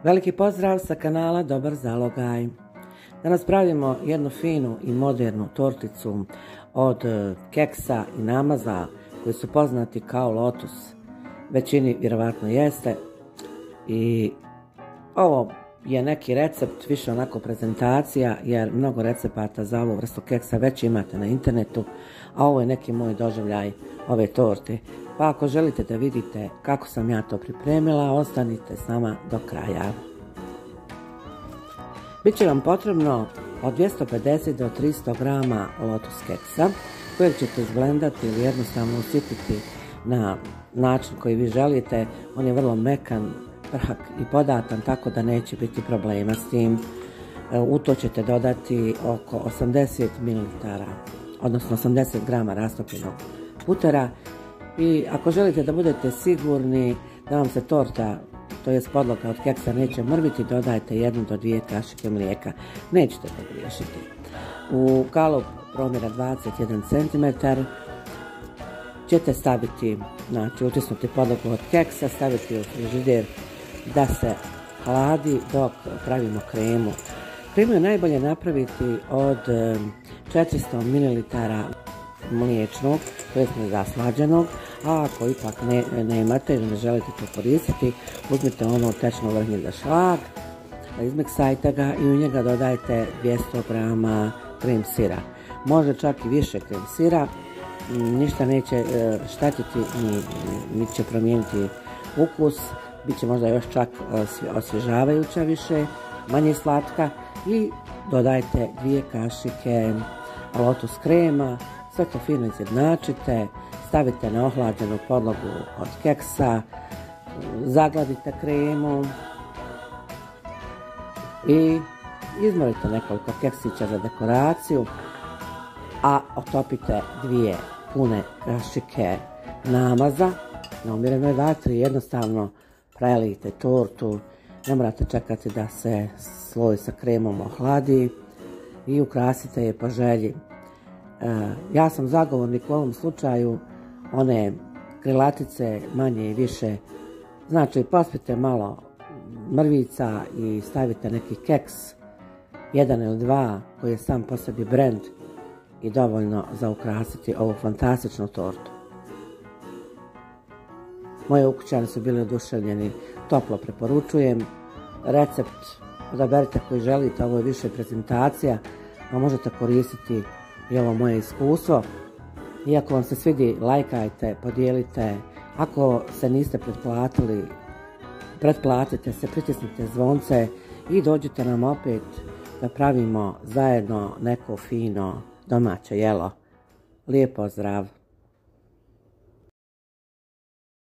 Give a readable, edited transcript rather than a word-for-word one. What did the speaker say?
Veliki pozdrav sa kanala Dobar zalogaj. Danas pravimo jednu finu i modernu torticu od keksa i namaza koji su poznati kao Lotus. Većini vjerovatno jeste. I ovo je neki recept, više onako prezentacija, jer mnogo recepata za ovu vrstu keksa već imate na internetu, a ovo je neki moj doživljaj ove torte. Pa ako želite da vidite kako sam ja to pripremila, ostanite s nama do kraja. Biće vam potrebno od 250 do 300 grama Lotus keksa, kojeg ćete izblendati ili jednostavno usititi na način koji vi želite. On je vrlo mekan, trhak i podatan, tako da neće biti problema s tim. U to ćete dodati oko 80 ml, odnosno 80 grama rastopljenog putera. I ako želite da budete sigurni da vam se torta, to je podloga od keksa, neće mrviti, dodajte 1 do 2 kašike mlijeka. Nećete pogriješiti. U kalup promjera 21 cm ćete staviti, znači utisnuti podlogu od keksa, staviti u frižider da se hladi dok pravimo kremu. Kremu je najbolje napraviti od 400 ml mliječnog, to jest zaslađenog, a ako ipak nemate ili ne želite to koristiti, uzmite ono tečno vrhnje za šlag, izmiksajte ga i u njega dodajte 200 grama krem sira. Može čak i više krem sira, ništa neće štetiti, niti će promijeniti ukus, bit će možda još čak osvježavajuća više, manje slatka, i dodajte 2 kašike Lotus krema. Sve to fino izjednačite, stavite na ohlađenu podlogu od keksa, zagladite kremu i izmorite nekoliko keksića za dekoraciju, a otopite 2 pune kašike namaza na umjerenoj vatri. Jednostavno prelijte tortu, ne morate čekati da se sloj sa kremom ohladi i ukrasite je po želji. Ja sam zagovornik u ovom slučaju one krilatice manje i više, znači pospite malo mrvica i stavite neki keks, 1 ili 2 koji je sam po sebi brand i dovoljno za ukrasiti ovu fantastičnu tortu. Moji ukućani su bili oduševljeni, toplo preporučujem. Recept odaberite koji želite, ovo je više prezentacija, a možete koristiti i ovo moje iskustvo. I ako vam se svidi, lajkajte, podijelite. Ako se niste pretplatili, pretplatite se, pritisnite zvonce i dođite nam opet da pravimo zajedno neko fino domaće jelo. Lijep pozdrav!